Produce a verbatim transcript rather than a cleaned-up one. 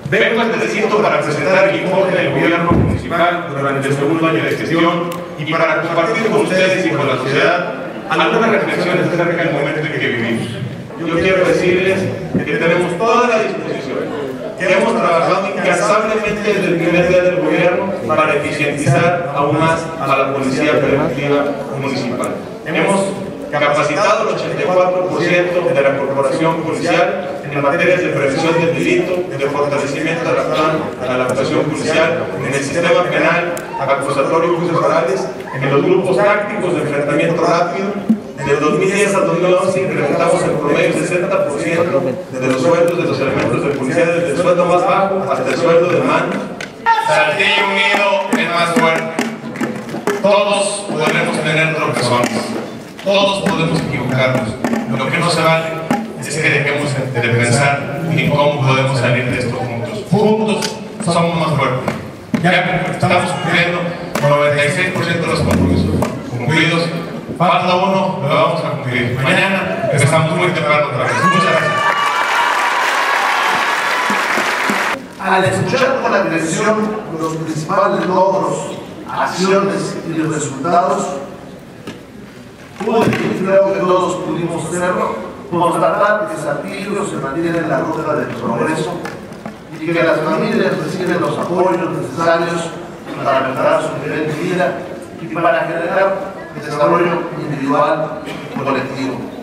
Vengo a este recinto para presentar el informe del gobierno municipal durante el segundo año de gestión y para compartir con ustedes y con la sociedad algunas reflexiones acerca del momento en que vivimos. Yo quiero decirles que tenemos toda la disposición, que hemos trabajado incansablemente desde el primer día del gobierno para eficientizar aún más a la policía preventiva municipal. Hemos capacitado el ochenta y cuatro por ciento de la corporación policial en materias de prevención del delito, de fortalecimiento de la, plan, a la actuación policial, en el sistema penal, acusatorio y juicios orales, en los grupos tácticos de enfrentamiento rápido. Del dos mil diez al dos mil once incrementamos el promedio sesenta por ciento de los sueldos de los elementos de policía, desde el sueldo más bajo hasta el sueldo de mando. Saltillo unido es más fuerte. Todos podemos tener tropezones. Todos podemos equivocarnos. Lo que no se vale es que dejemos de pensar en cómo podemos salir de esto juntos. Juntos somos más fuertes. Ya estamos cumpliendo noventa y seis por ciento de los compromisos cumplidos. Falta uno, lo vamos a cumplir. Mañana empezamos muy temprano otra vez. Muchas gracias. Al escuchar con la dirección los principales logros, acciones y los resultados, creo que todos pudimos hacerlo, constatar que Saltillo se mantiene en la ruta del progreso y que las familias reciben los apoyos necesarios para mejorar su nivel de vida y para generar desarrollo individual y colectivo.